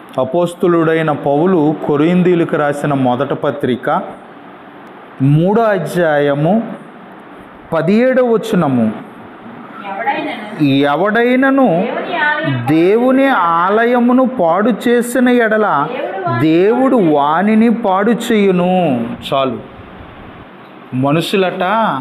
అపోస్తులుడైన పౌలు కొరింథీయులకు రాసిన మొదటి పత్రిక 3వ అధ్యాయము 17వ వచనము, ఎవడైనను దేవుని ఆలయమును పాడు చేసిన ఎడల దేవుడు వానిని పాడు చేయును. చాలు. మనుషులట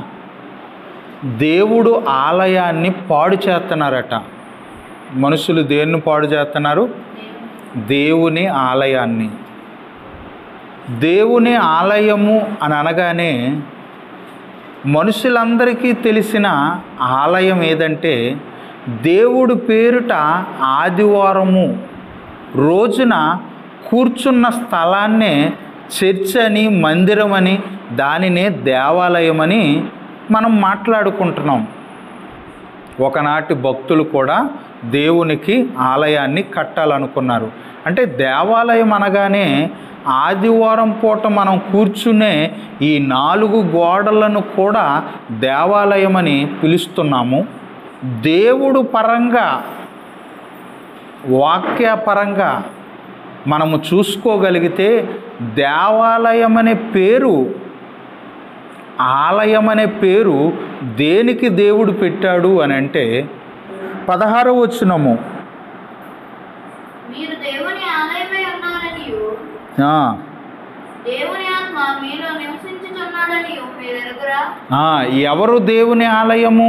దేవుడు ఆలయాన్ని పాడు చేస్తున్నారట. మనుషులు దేన్ని పాడు చేస్తున్నారు? దేవుని ఆలయాన్ని. దేవుని ఆలయము అని అనగానే మనుషులందరికీ తెలిసిన ఆలయం ఏదంటే, దేవుడు పేరుట ఆదివారము రోజున కూర్చున్న స్థలాన్నే చర్చ్ అని, మందిరం అని, దానినే దేవాలయం అని మనం మాట్లాడుకుంటున్నాం. ఒకనాటి భక్తులు కూడా దేవునికి ఆలయాన్ని కట్టాలనుకున్నారు. అంటే దేవాలయం అనగానే ఆదివారం పూట మనం కూర్చునే ఈ 4 గోడలను కూడా దేవాలయం అని పిలుస్తున్నాము. దేవుడు పరంగా, వాక్యపరంగా మనము చూసుకోగలిగితే దేవాలయం అనే పేరు, ఆలయం అనే పేరు దేనికి దేవుడు పెట్టాడు అని అంటే 16వ వచనము, మీరు దేవుని ఆలయమై ఉన్నారనియు దేవుని ఆత్మ మీలో నివసించుచున్నాడనియు మీరు ఎరుగురా. ఎవరు దేవుని ఆలయము?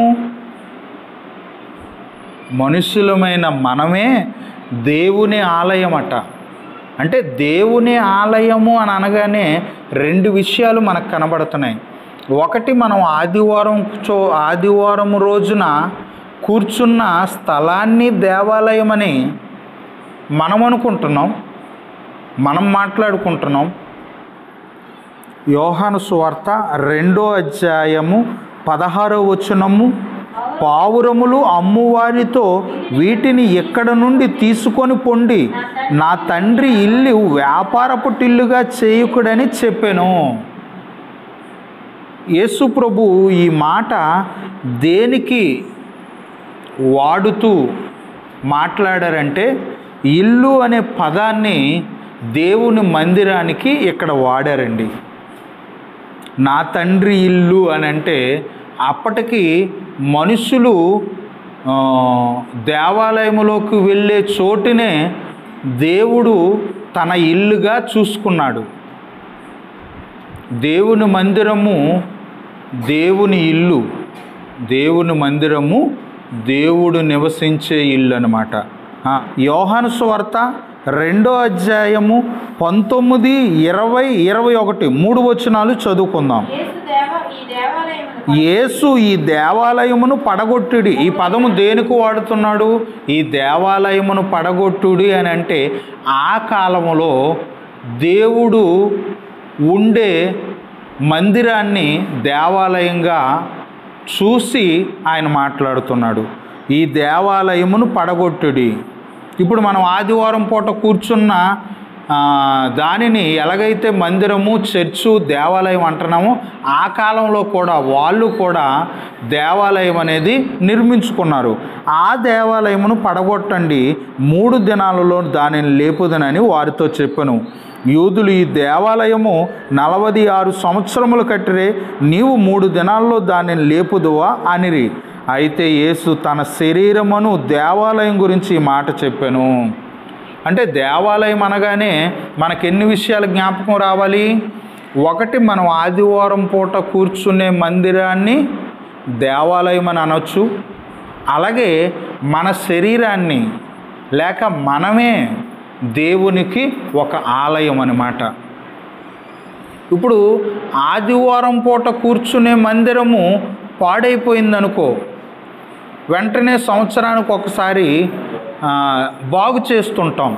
మనుషులమైన మనమే దేవుని ఆలయమట. అంటే దేవుని ఆలయము అని అనగానే 2 విషయాలు మనకు కనబడుతున్నాయి. ఒకటి, మనం ఆదివారం రోజున కూర్చున్న స్థలాన్ని దేవాలయం అని మనం అనుకుంటున్నాం, మనం మాట్లాడుకుంటున్నాం. యోహాను సువార్త 2వ అధ్యాయము 16వ వచనము, పావురములు అమ్మువారితో వీటిని ఎక్కడ నుండి తీసుకొని పొండి, నా తండ్రి ఇల్లు వ్యాపారపు టిల్లుగా చేయకుడని చెప్పాను. యేసు ప్రభు ఈ మాట దేనికి వాడుతూ మాట్లాడారంటే, ఇల్లు అనే పదాన్ని దేవుని మందిరానికి ఇక్కడ వాడారండి. నా తండ్రి ఇల్లు అని అంటే అప్పటికి మనుషులు దేవాలయములోకి వెళ్ళే చోటునే దేవుడు తన ఇల్లుగా చూసుకున్నాడు. దేవుని మందిరము దేవుని ఇల్లు, దేవుని మందిరము దేవుడు నివసించే ఇల్లు అన్నమాట. యోహాను సువార్త 2వ అధ్యాయము 19, 20, 21 3 వచనాలు చదువుకుందాం. యేసు ఈ దేవాలయమును పడగొట్టుడి. ఈ పదము దేనికి వాడుతున్నాడు? ఈ దేవాలయమును పడగొట్టుడి అని అంటే ఆ కాలములో దేవుడు ఉండే మందిరాన్ని దేవాలయంగా చూసి ఆయన మాట్లాడుతున్నాడు. ఈ దేవాలయమును పడగొట్టుడి. ఇప్పుడు మనం ఆదివారం పూట కూర్చున్న దానిని ఎలాగైతే మందిరము, చర్చు, దేవాలయం అంటున్నామో ఆ కాలంలో కూడా వాళ్ళు కూడా దేవాలయం అనేది నిర్మించుకున్నారు. ఆ దేవాలయమును పడగొట్టండి, 3 దినాలలో దానిని లేపుదనని వారితో చెప్పాను. యూదులు ఈ దేవాలయము 46 సంవత్సరములు కట్టిరే, నీవు 3 దినాల్లో దానిని లేపుదువా అనిరి. అయితే యేసు తన శరీరమును దేవాలయం గురించి ఈ మాట చెప్పాను. అంటే దేవాలయం అనగానే మనకెన్ని విషయాలు జ్ఞాపకం రావాలి? ఒకటి, మనం ఆదివారం పూట కూర్చునే మందిరాన్ని దేవాలయం అని అనొచ్చు. అలాగే మన శరీరాన్ని, లేక మనమే దేవునికి ఒక ఆలయం అన్నమాట. ఇప్పుడు ఆదివారం పూట కూర్చునే మందిరము పాడైపోయిందనుకో, వెంటనే సంవత్సరానికి ఒకసారి బాగు చేస్తుంటాం.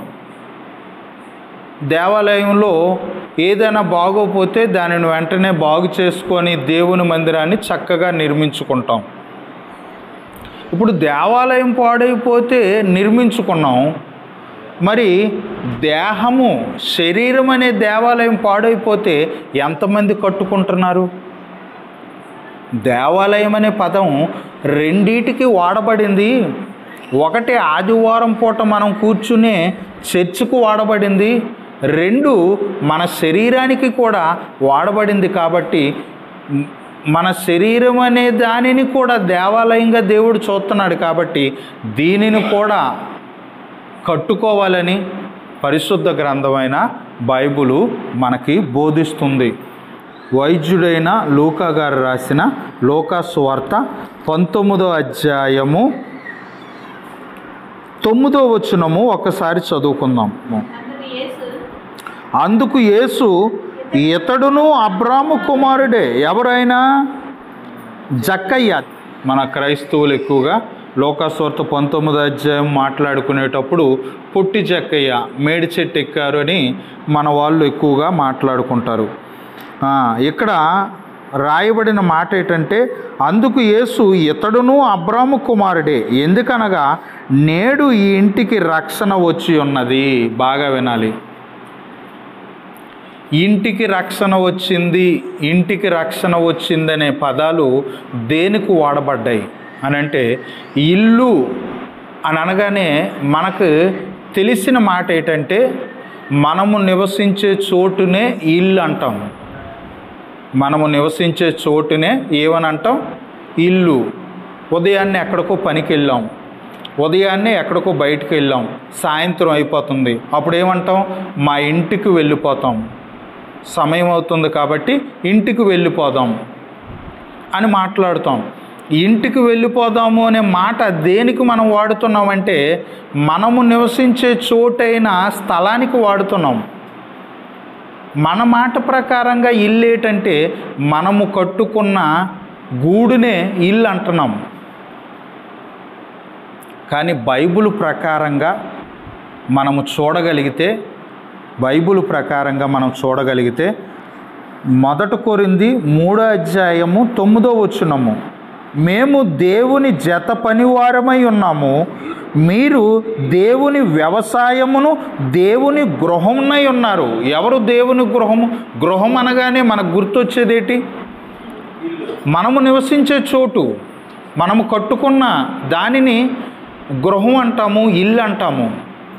దేవాలయంలో ఏదైనా బాగోపోతే దానిని వెంటనే బాగు చేసుకొని దేవుని మందిరాన్ని చక్కగా నిర్మించుకుంటాం. ఇప్పుడు దేవాలయం పాడైపోతే నిర్మించుకున్నాం, మరి దేహము, శరీరం అనే దేవాలయం పాడైపోతే ఎంతమంది కట్టుకుంటున్నారు? దేవాలయం అనే పదం రెండిటికి వాడబడింది. ఒకటి ఆదివారం పూట మనం కూర్చునే చర్చ్కు వాడబడింది, రెండు మన శరీరానికి కూడా వాడబడింది. కాబట్టి మన శరీరం అనే దానిని కూడా దేవాలయంగా దేవుడు చూస్తున్నాడు. కాబట్టి దీనిని కూడా కట్టుకోవాలని పరిశుద్ధ గ్రంథమైన బైబిలు మనకి బోధిస్తుంది. వైద్యుడైన లూకా గారు రాసిన లూకా సువార్త 19వ అధ్యాయము 9వ వచనము ఒకసారి చదువుకుందాం. అందుకు యేసు ఇతడును అబ్రాము కుమారుడే. ఎవరైనా? జక్కయ్య. మన క్రైస్తవులు ఎక్కువగా లూకా సువార్త 19వ అధ్యాయం మాట్లాడుకునేటప్పుడు పుట్టి జక్కయ్య మేడి చెట్టు ఎక్కారు అని మన వాళ్ళు ఎక్కువగా మాట్లాడుకుంటారు. ఇక్కడ రాయబడిన మాట ఏంటంటే, అందుకు యేసు ఇతడును అబ్రాము కుమారుడే, ఎందుకనగా నేడు ఈ ఇంటికి రక్షణ వచ్చి ఉన్నది. బాగా వినాలి. ఇంటికి రక్షణ వచ్చింది, ఇంటికి రక్షణ వచ్చిందనే పదాలు దేనికి వాడబడ్డాయి అని అంటే, ఇల్లు అని అనగానే మనకు తెలిసిన మాట ఏంటంటే, మనము నివసించే చోటునే ఇల్లు అంటాం. మనము నివసించే చోటునే ఏమని అంటాం? ఇల్లు. ఉదయాన్నే ఎక్కడికో పనికి వెళ్ళాం, ఉదయాన్నే ఎక్కడికో బయటకు వెళ్ళాం, సాయంత్రం అయిపోతుంది, అప్పుడు ఏమంటాం? మా ఇంటికి వెళ్ళిపోతాం, సమయం అవుతుంది కాబట్టి ఇంటికి వెళ్ళిపోదాం అని మాట్లాడుతాం. ఇంటికి వెళ్ళిపోదాము అనే మాట దేనికి మనం వాడుతున్నామంటే, మనము నివసించే చోటైన స్థలానికి వాడుతున్నాం. మన మాట ప్రకారంగా ఇల్లు ఏంటంటే, మనము కట్టుకున్న గూడునే ఇల్లు అంటున్నాం. కానీ బైబిల్ ప్రకారంగా మనము చూడగలిగితే, బైబిల్ ప్రకారంగా మనం చూడగలిగితే 1 కొరింథీ 3వ అధ్యాయము 9వ వచనము, మేము దేవుని జత పనివారమై ఉన్నాము, మీరు దేవుని వ్యవసాయమును దేవుని గృహమునై ఉన్నారు. ఎవరు దేవుని గృహము? గృహం అనగానే మనకు గుర్తొచ్చేదేటి? మనము నివసించే చోటు, మనము కట్టుకున్న దానిని గృహం అంటాము, ఇల్లు అంటాము.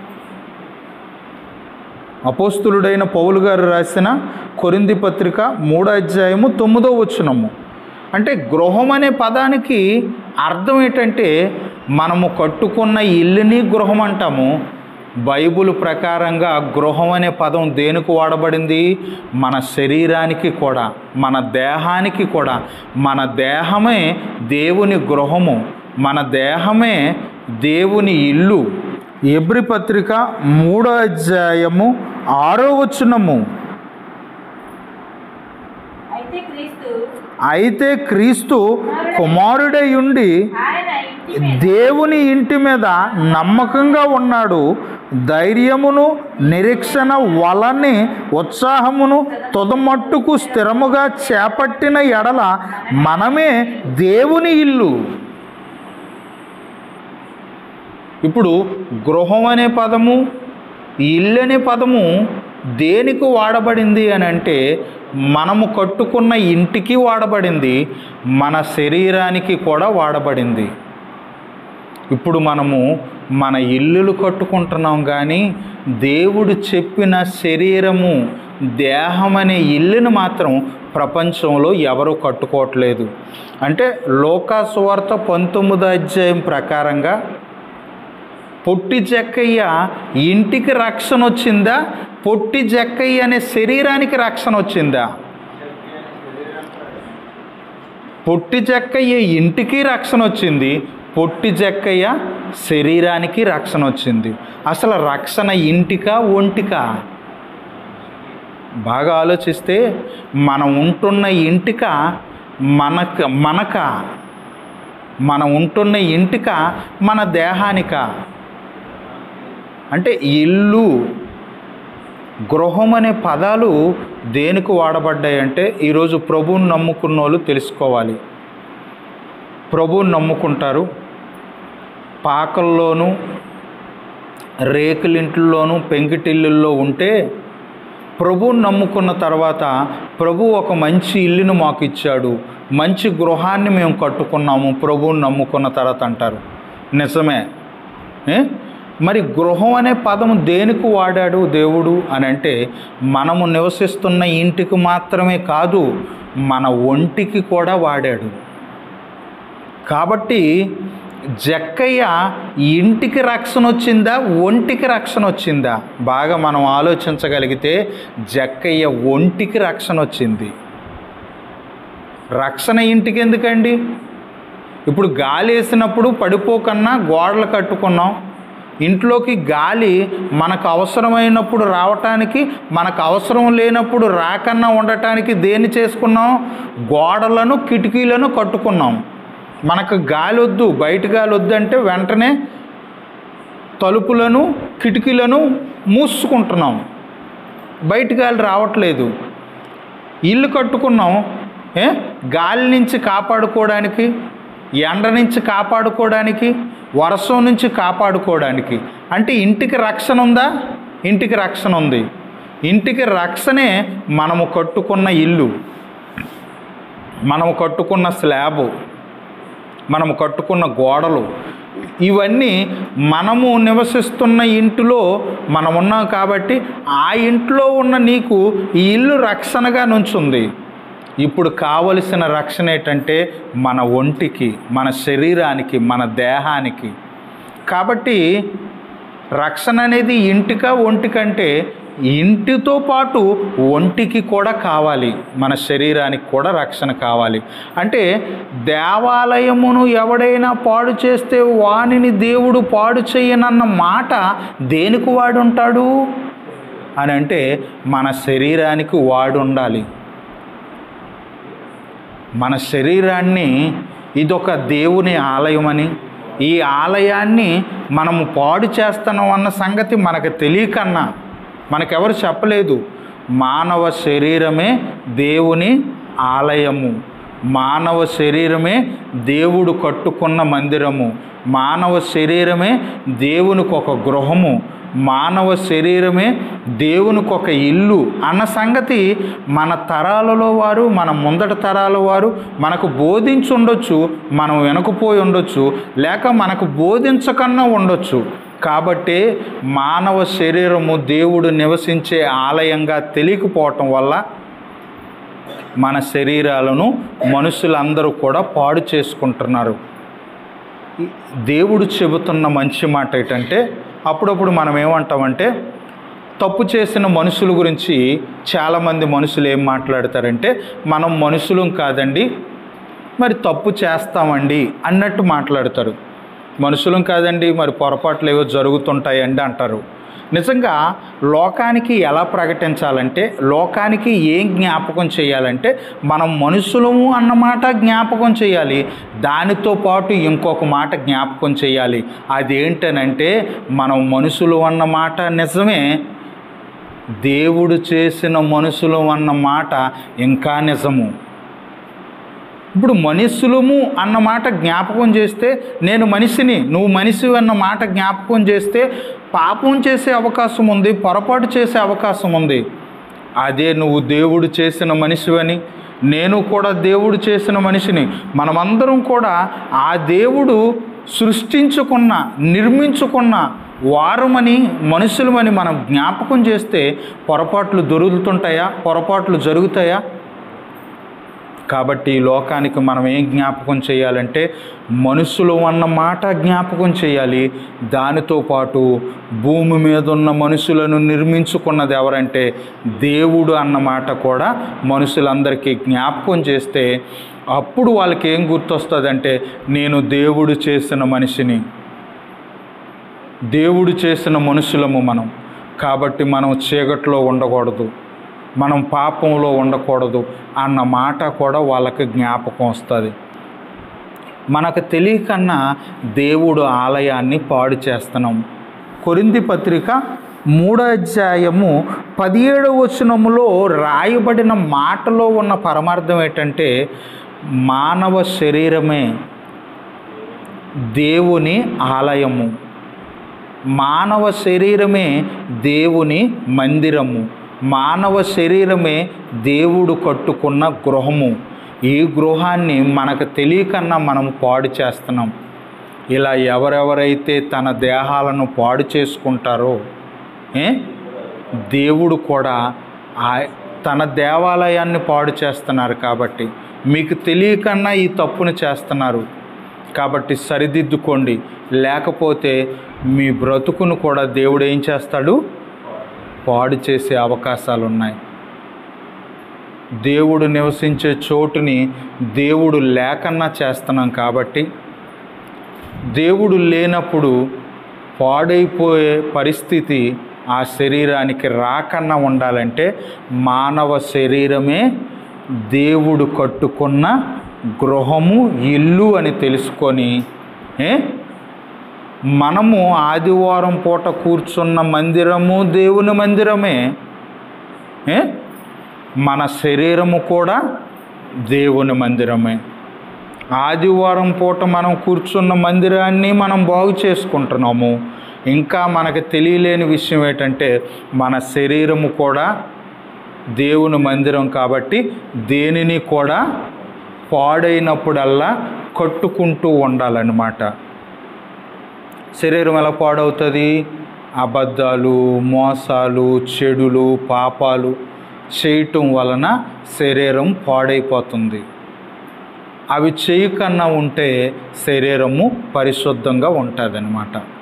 అపోస్తులుడైన పౌలు గారు రాసిన కొరింథీ పత్రిక 3వ అధ్యాయము 9వ వచనము, అంటే గృహం అనే పదానికి అర్థం ఏంటంటే, మనము కట్టుకున్న ఇల్లుని గృహం అంటాము. బైబిల్ ప్రకారంగా గృహం అనే పదం దేనికి వాడబడింది? మన శరీరానికి కూడా, మన దేహానికి కూడా. మన దేహమే దేవుని గృహము, మన దేహమే దేవుని ఇల్లు. ఎబ్రీ పత్రిక 3వ అధ్యాయము 6వ వచనము, అయితే క్రీస్తు కుమారుడై ఉండి దేవుని ఇంటి మీద నమ్మకంగా ఉన్నాడు, ధైర్యమును నిరీక్షణ వలని ఉత్సాహమును తుదమట్టుకు స్థిరముగా చేపట్టిన ఎడల మనమే దేవుని ఇల్లు. ఇప్పుడు గృహం అనే పదము, ఇల్లు అనే పదము దేనికి వాడబడింది అని అంటే, మనము కట్టుకున్న ఇంటికి వాడబడింది, మన శరీరానికి కూడా వాడబడింది. ఇప్పుడు మనము మన ఇల్లులు కట్టుకుంటున్నాం, కానీ దేవుడు చెప్పిన శరీరము, దేహం అనే ఇల్లును మాత్రం ప్రపంచంలో ఎవరు కట్టుకోవట్లేదు. అంటే లూకా సువార్త 19వ అధ్యాయం ప్రకారంగా పొట్టి జక్కయ్య ఇంటికి రక్షణ వచ్చిందా? పొట్టి జక్కయ్య అనే శరీరానికి రక్షణ వచ్చిందా? పొట్టి జక్కయ్య ఇంటికి రక్షణ వచ్చింది, పొట్టి జక్కయ్య శరీరానికి రక్షణ వచ్చింది. అసలు రక్షణ ఇంటికా ఒంటికా? బాగా ఆలోచిస్తే మనం ఉంటున్న ఇంటిక మనం ఉంటున్న ఇంటిక మన దేహానిక? అంటే ఇల్లు, గృహం అనే పదాలు దేనికి వాడబడ్డాయి అంటే, ఈరోజు ప్రభువుని నమ్ముకున్న వాళ్ళు తెలుసుకోవాలి. ప్రభువుని నమ్ముకుంటారు, పాకల్లోనూ రేకులింట్లోనూ పెంకిటిల్లుల్లో ఉంటే, ప్రభువుని నమ్ముకున్న తర్వాత ప్రభు ఒక మంచి ఇల్లును మాకు ఇచ్చాడు, మంచి గృహాన్ని మేము కట్టుకున్నాము ప్రభువుని నమ్ముకున్న తర్వాత అంటారు. నిజమే, మరి గృహం అనే పదము దేనికి వాడాడు దేవుడు అని అంటే మనము నివసిస్తున్న ఇంటికి మాత్రమే కాదు, మన ఒంటికి కూడా వాడాడు. కాబట్టి జక్కయ్య ఇంటికి రక్షణ వచ్చిందా, ఒంటికి రక్షణ వచ్చిందా? బాగా మనం ఆలోచించగలిగితే జక్కయ్య ఒంటికి రక్షణ వచ్చింది. రక్షణ ఇంటికి ఎందుకండి? ఇప్పుడు గాలి వేసినప్పుడు పడిపోకన్నా గోడలు కట్టుకున్నాం. ఇంట్లోకి గాలి మనకు అవసరమైనప్పుడు రావటానికి, మనకు అవసరం లేనప్పుడు రాకన్నా ఉండటానికి దేన్ని చేసుకున్నాం? గోడలను కిటికీలను కట్టుకున్నాం. మనకు గాలి వద్దు, బయట గాలి వద్దు అంటే వెంటనే తలుపులను కిటికీలను మూసుకుంటున్నాం, బయట గాలి రావట్లేదు. ఇల్లు కట్టుకున్నాం గాలి నుంచి కాపాడుకోవడానికి, ఎండ నుంచి కాపాడుకోవడానికి, వర్షం నుంచి కాపాడుకోవడానికి. అంటే ఇంటికి రక్షణ ఉందా? ఇంటికి రక్షణ ఉంది. ఇంటికి రక్షణే మనము కట్టుకున్న ఇల్లు, మనము కట్టుకున్న స్లాబు, మనము కట్టుకున్న గోడలు. ఇవన్నీ మనము నివసిస్తున్న ఇంటిలో మనం ఉన్నాం కాబట్టి ఆ ఇంట్లో ఉన్న నీకు ఈ ఇల్లు రక్షణగా నుంచుంది. ఇప్పుడు కావలసిన రక్షణ ఏంటంటే మన ఒంటికి, మన శరీరానికి, మన దేహానికి. కాబట్టి రక్షణ అనేది ఇంటికా ఒంటికంటే ఇంటితో పాటు ఒంటికి కూడా కావాలి, మన శరీరానికి కూడా రక్షణ కావాలి. అంటే దేవాలయమును ఎవడైనా పాడు చేస్తే వానిని దేవుడు పాడు చేయనన్న మాట దేనికి వాడుంటాడు అని అంటే మన శరీరానికి వాడు ఉండాలి. మన శరీరాన్ని ఇదొక దేవుని ఆలయమని, ఈ ఆలయాన్ని మనము పాడు చేస్తున్నాం అన్న సంగతి మనకు తెలియకన్నా మనకెవరు చెప్పలేదు. మానవ శరీరమే దేవుని ఆలయము, మానవ శరీరమే దేవుడు కట్టుకున్న మందిరము, మానవ శరీరమే దేవునికి ఒక గృహము, మానవ శరీరమే దేవునికి ఒక ఇల్లు అన్న సంగతి మన తరాలలో వారు, మన ముందటి తరాల వారు మనకు బోధించి ఉండొచ్చు, మనం వెనకపోయి ఉండొచ్చు, లేక మనకు బోధించకన్నా ఉండొచ్చు. కాబట్టి మానవ శరీరము దేవుడు నివసించే ఆలయంగా తెలియకపోవటం వల్ల మన శరీరాలను మనుషులందరూ కూడా పాడు చేసుకుంటున్నారు. దేవుడు చెబుతున్న మంచి మాట ఏంటంటే, అప్పుడప్పుడు మనం ఏమంటామంటే తప్పు చేసిన మనుషుల గురించి చాలామంది మనుషులు ఏం మాట్లాడతారంటే, మనం మనుషులం కాదండి, మరి తప్పు చేస్తామండి అన్నట్టు మాట్లాడతారు. మనుషులం కాదండి, మరి పొరపాట్లు ఏవో జరుగుతుంటాయండి అంటారు. నిజంగా లోకానికి ఎలా ప్రకటించాలంటే, లోకానికి ఏం జ్ఞాపకం చేయాలంటే మనం మనుషులము అన్నమాట జ్ఞాపకం చేయాలి. దానితో పాటు ఇంకొక మాట జ్ఞాపకం చేయాలి. అదేంటనంటే మనం మనుషులు అన్నమాట నిజమే, దేవుడు చేసిన మనుషులు అన్నమాట ఇంకా నిజము. ఇప్పుడు మనుషులము అన్నమాట జ్ఞాపకం చేస్తే, నేను మనిషిని నువ్వు మనిషి అన్న మాట జ్ఞాపకం చేస్తే పాపం చేసే అవకాశం ఉంది, పొరపాటు చేసే అవకాశం ఉంది. అదే నువ్వు దేవుడు చేసిన మనిషివని, నేను కూడా దేవుడు చేసిన మనిషిని, మనమందరం కూడా ఆ దేవుడు సృష్టించుకున్న, నిర్మించుకున్న వారమని, మనుషులమని మనం జ్ఞాపకం చేస్తే పొరపాట్లు దొరుకుతుంటాయా? పొరపాట్లు జరుగుతాయా? కాబట్టి ఈ లోకానికి మనం ఏం జ్ఞాపకం చేయాలంటే మనుషులు అన్న మాట జ్ఞాపకం చేయాలి. దానితో పాటు భూమి మీద ఉన్న మనుషులను నిర్మించుకున్నది ఎవరంటే దేవుడు అన్నమాట కూడా మనుషులందరికీ జ్ఞాపకం చేస్తే అప్పుడు వాళ్ళకి ఏం గుర్తొస్తుందంటే, నేను దేవుడు చేసిన మనిషిని, దేవుడు చేసిన మనుషులము మనం. కాబట్టి మనం చీకట్లో ఉండకూడదు, మనం పాపంలో ఉండకూడదు అన్న మాట కూడా వాళ్ళకి జ్ఞాపకం వస్తుంది. మనకు తెలియకన్నా దేవుడు ఆలయాన్ని పాడు చేస్తున్నాం. కొరింథీ పత్రిక 3వ అధ్యాయము 17వ వచనములో రాయబడిన మాటలో ఉన్న పరమార్థం ఏంటంటే, మానవ శరీరమే దేవుని ఆలయము, మానవ శరీరమే దేవుని మందిరము, మానవ శరీరమే దేవుడు కట్టుకున్న గృహము. ఈ గృహాన్ని మనకు తెలియకన్నా మనం పాడు చేస్తున్నాం. ఇలా ఎవరెవరైతే తన దేహాలను పాడు చేసుకుంటారో దేవుడు కూడా తన దేవాలయాన్ని పాడు చేస్తున్నారు. కాబట్టి మీకు తెలియకన్నా ఈ తప్పును చేస్తున్నారు కాబట్టి సరిదిద్దుకోండి, లేకపోతే మీ బ్రతుకును కూడా దేవుడు ఏం చేస్తాడు? పాడు చేసే అవకాశాలు ఉన్నాయి. దేవుడు నివసించే చోటుని దేవుడు లేకన్నా చేస్తున్నాం కాబట్టి దేవుడు లేనప్పుడు పాడైపోయే పరిస్థితి ఆ శరీరానికి రాకన్నా ఉండాలంటే మానవ శరీరమే దేవుడు కట్టుకున్న గృహము, ఇల్లు అని తెలుసుకొని మనము ఆదివారం పూట కూర్చున్న మందిరము దేవుని మందిరమే, మన శరీరము కూడా దేవుని మందిరమే. ఆదివారం పూట మనం కూర్చున్న మందిరాన్ని మనం బాగు చేసుకుంటున్నాము. ఇంకా మనకు తెలియలేని విషయం ఏంటంటే మన శరీరము కూడా దేవుని మందిరం కాబట్టి దేనిని కూడా పాడైనప్పుడల్లా కట్టుకుంటూ ఉండాలన్నమాట. శరీరం ఎలా పాడవుతుంది? అబద్ధాలు, మోసాలు, చెడులు, పాపాలు చేయటం వలన శరీరం పాడైపోతుంది. అవి చేయకన్నా ఉంటే శరీరము పరిశుద్ధంగా ఉంటుంది అన్నమాట.